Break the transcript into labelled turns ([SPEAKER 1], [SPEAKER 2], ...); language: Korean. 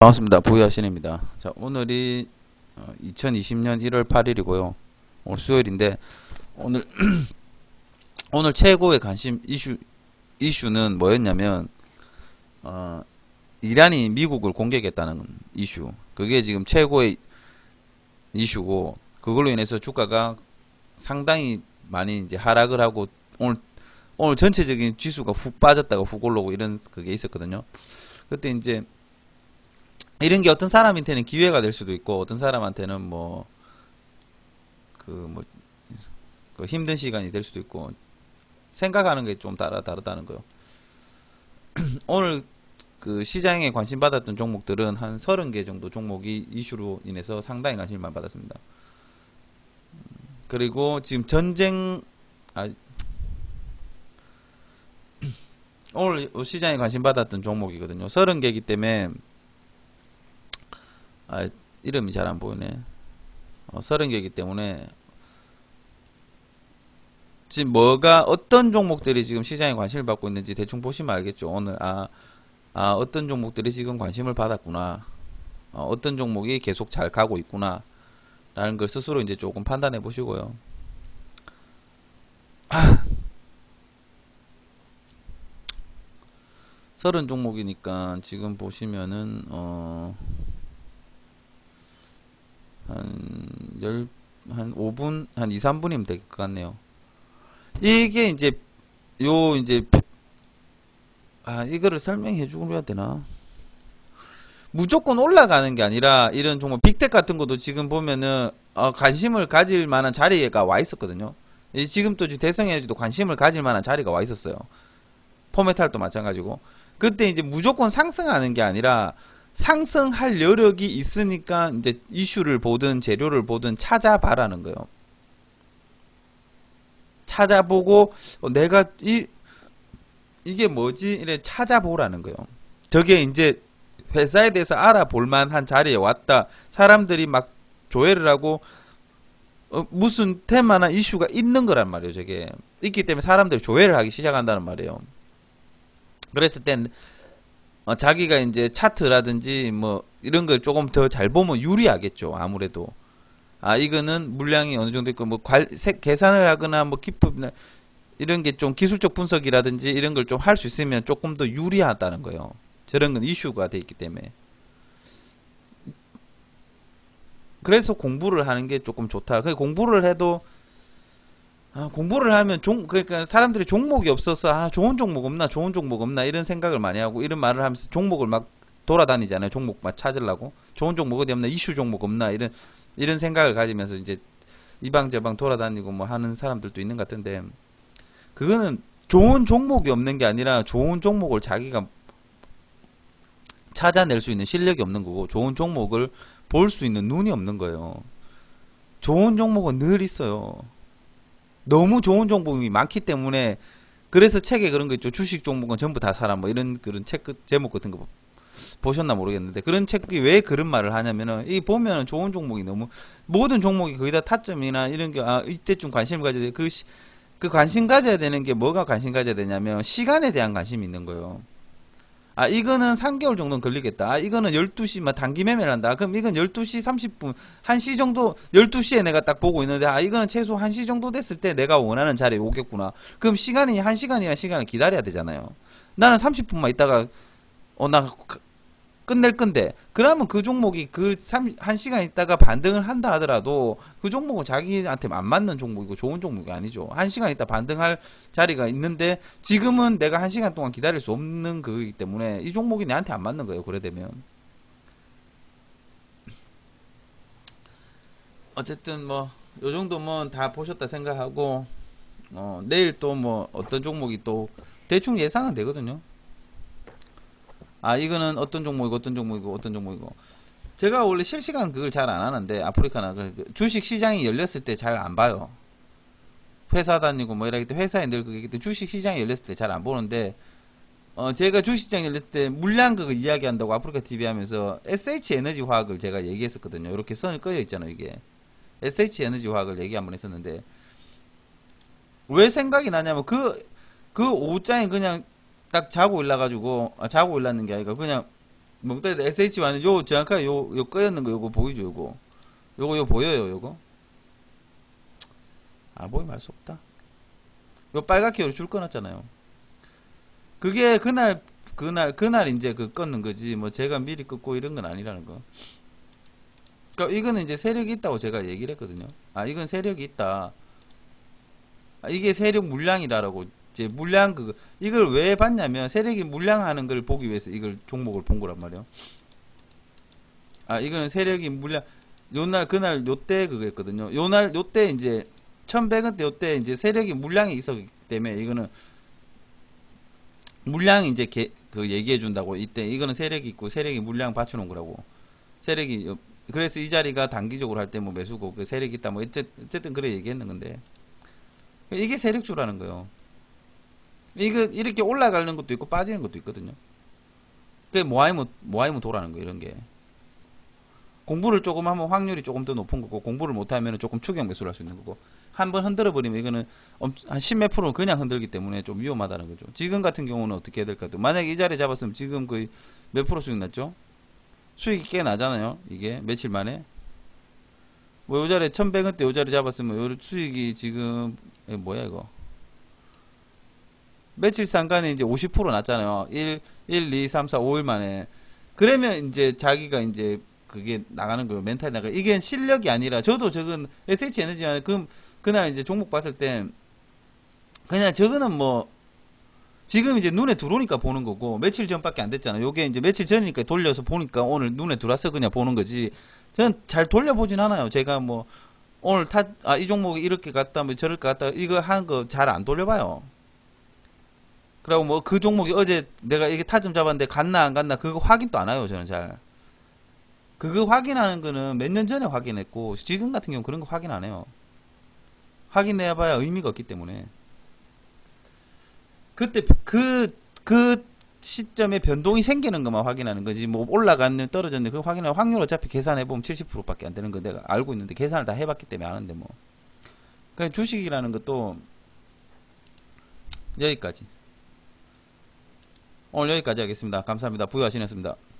[SPEAKER 1] 반갑습니다. 부야신입니다. 자, 오늘이 2020년 1월 8일이고요. 오늘 수요일인데 오늘 오늘 최고의 관심 이슈는 뭐였냐면 이란이 미국을 공격했다는 이슈. 그게 지금 최고의 이슈고 그걸로 인해서 주가가 상당히 많이 이제 하락을 하고 오늘 전체적인 지수가 훅 빠졌다가 훅 올라오고 이런 그게 있었거든요. 그때 이제 이런 게 어떤 사람한테는 기회가 될 수도 있고 어떤 사람한테는 그 힘든 시간이 될 수도 있고 생각하는 게 좀 다르다는 거요. 오늘 그 시장에 관심 받았던 종목들은 한 30개 정도 종목이 이슈로 인해서 상당히 관심을 받았습니다. 그리고 지금 오늘 시장에 관심 받았던 종목이거든요. 30개이기 때문에 이름이 잘 안 보이네. 30개이기 때문에 지금 어떤 종목들이 지금 시장에 관심을 받고 있는지 대충 보시면 알겠죠. 오늘 어떤 종목들이 지금 관심을 받았구나. 어떤 종목이 계속 잘 가고 있구나. 라는 걸 스스로 이제 조금 판단해 보시고요. 30종목이니까 지금 보시면은 한 5분, 한 2, 3분이면 될 것 같네요. 이게 이제, 이거를 설명해 주고 해야 되나? 무조건 올라가는 게 아니라, 이런 종목, 빅텍 같은 것도 지금 보면은, 관심을 가질 만한 자리가 와 있었거든요. 지금 또 대성에너지도 관심을 가질 만한 자리가 와 있었어요. 포메탈도 마찬가지고. 그때 이제 무조건 상승하는 게 아니라, 상승할 여력이 있으니까 이제 이슈를 보든 재료를 보든 찾아봐라는 거예요. 찾아보고 내가 이게 뭐지? 이래 찾아보라는 거예요. 저게 이제 회사에 대해서 알아볼 만한 자리에 왔다. 사람들이 막 조회를 하고 무슨 테마나 이슈가 있는 거란 말이에요. 저게 있기 때문에 사람들이 조회를 하기 시작한다는 말이에요. 그랬을 땐 자기가 이제 차트라든지 뭐 이런 걸 조금 더 잘 보면 유리하겠죠. 아무래도 이거는 물량이 어느 정도 있고 뭐 계산을 하거나 뭐 기법이나 이런 게 좀 기술적 분석이라든지 이런 걸 좀 할 수 있으면 조금 더 유리하다는 거예요. 저런 건 이슈가 돼 있기 때문에. 그래서 공부를 하는 게 조금 좋다. 그 공부를 해도 공부를 하면 그러니까 사람들이 종목이 없어서 좋은 종목 없나 이런 생각을 많이 하고 이런 말을 하면서 종목을 막 돌아다니잖아요. 종목 막 찾으려고 좋은 종목 어디 없나 이슈 종목 없나 이런 생각을 가지면서 이제 이방저방 돌아다니고 뭐 하는 사람들도 있는 것 같은데 그거는 좋은 종목이 없는 게 아니라 좋은 종목을 자기가 찾아낼 수 있는 실력이 없는 거고 좋은 종목을 볼 수 있는 눈이 없는 거예요. 좋은 종목은 늘 있어요. 너무 좋은 종목이 많기 때문에 그래서 책에 그런 거 있죠. 주식 종목은 전부 다 사라 뭐 이런 그런 책 제목 같은 거 보셨나 모르겠는데 그런 책이 왜 그런 말을 하냐면은 이 보면은 좋은 종목이 너무 모든 종목이 거의 다 타점이나 이런 게 이때쯤 관심을 가져야 돼. 그 관심 가져야 되는 게 뭐가 관심 가져야 되냐면 시간에 대한 관심이 있는 거예요. 이거는 3개월 정도는 걸리겠다. 이거는 12시, 단기 매매를 한다. 그럼 이건 12시 30분, 1시 정도, 12시에 내가 딱 보고 있는데, 이거는 최소 1시 정도 됐을 때 내가 원하는 자리에 오겠구나. 그럼 시간이 1시간이나 시간을 기다려야 되잖아요. 나는 30분만 있다가, 나 끝낼 건데, 그러면 그 종목이 1시간 있다가 반등을 한다 하더라도, 그 종목은 자기한테 안 맞는 종목이고 좋은 종목이 아니죠. 1시간 있다 반등할 자리가 있는데, 지금은 내가 1시간 동안 기다릴 수 없는 거기 때문에, 이 종목이 내한테 안 맞는 거예요. 그래 되면. 어쨌든 요 정도 다 보셨다 생각하고, 내일 또 어떤 종목이 또, 대충 예상은 되거든요. 이거는 어떤 종목이고 어떤 종목이고 어떤 종목이고 제가 원래 실시간 그걸 잘 안 하는데 아프리카나 주식 시장이 열렸을 때 잘 안 봐요. 회사 다니고 이렇게 때 회사에 늘 그게 주식 시장이 열렸을 때 잘 안 보는데 제가 주식 시장 열렸을 때 물량 그거 이야기한다고 아프리카 TV 하면서 SH 에너지 화학을 제가 얘기했었거든요. 이렇게 선을 꺼져 있잖아요. 이게 SH 에너지 화학을 얘기 한번 했었는데 왜 생각이 나냐면 그 오후장에 그냥 딱 자고 일어나가지고 자고 일어났는 게 아니라 그냥 멍때리 SHY는 요 정확하게 요 꺼였는 거 요거 보이죠 요거 보여요 요거 안 보이면 알 수 없다. 요 빨갛게 줄 꺼놨잖아요. 그게 그날 이제 그 껐는 거지 뭐 제가 미리 껐고 이런 건 아니라는 거. 그러니까 이거는 이제 세력이 있다고 제가 얘기를 했거든요. 아 이건 세력이 있다. 아, 이게 세력 물량이라고 이제 물량 이걸 왜 봤냐면 세력이 물량하는 걸 보기 위해서 이걸 종목을 본 거란 말이에요. 아 이거는 세력이 물량 요날 그날 요때 그거였거든요. 요날 요때 이제 1100원대 요때 이제 세력이 물량이 있었기 때문에 이거는 물량이 이제 그 얘기해 준다고 이때 이거는 세력이 있고 세력이 물량 받쳐 놓은 거라고. 세력이 그래서 이 자리가 단기적으로 할 때 뭐 매수고 그 세력이 있다 뭐 어쨌든 그래 얘기했는 건데 이게 세력주라는 거예요. 이거 이렇게 올라가는 것도 있고 빠지는 것도 있거든요. 그게 모아이면 도라는 거 이런 게. 공부를 조금 하면 확률이 조금 더 높은 거고 공부를 못하면 조금 추격 매수를 할 수 있는 거고 한번 흔들어 버리면 이거는 한 10몇 프로는 그냥 흔들기 때문에 좀 위험하다는 거죠. 지금 같은 경우는 어떻게 해야 될까? 만약에 이 자리에 잡았으면 지금 거의 몇 프로 수익 났죠? 수익이 꽤 나잖아요. 이게 며칠 만에 뭐 요 자리에 1100원대 요 자리 잡았으면 요 수익이 지금 뭐야 이거 며칠 상간에 이제 50% 났잖아요. 1, 2, 3, 4, 5일 만에. 그러면 이제 자기가 이제 그게 나가는 거예요. 멘탈이 나가. 이게 실력이 아니라 저도 저건 SH 에너지나 그날 이제 종목 봤을 때 그냥 저거는 뭐 지금 이제 눈에 들어오니까 보는 거고 며칠 전밖에 안 됐잖아요. 요게 이제 며칠 전이니까 돌려서 보니까 오늘 눈에 들어와서 그냥 보는 거지. 저는 잘 돌려보진 않아요. 제가 뭐 오늘 이 종목이 이렇게 갔다 뭐 저렇게 갔다 이거 하는 거 잘 안 돌려봐요. 그리고 뭐 그 종목이 어제 내가 이게 타점 잡았는데 갔나 안 갔나 그거 확인도 안 해요. 저는 잘. 그거 확인하는 거는 몇 년 전에 확인했고 지금 같은 경우는 그런 거 확인 안 해요. 확인해봐야 의미가 없기 때문에 그때 그 시점에 변동이 생기는 것만 확인하는 거지 뭐 올라갔네 떨어졌네 그거 확인할 확률 어차피 계산해보면 70%밖에 안 되는 거 내가 알고 있는데 계산을 다 해봤기 때문에 아는데 뭐 그냥 주식이라는 것도 여기까지 오늘 여기까지 하겠습니다. 감사합니다. 부여하시겠습니다.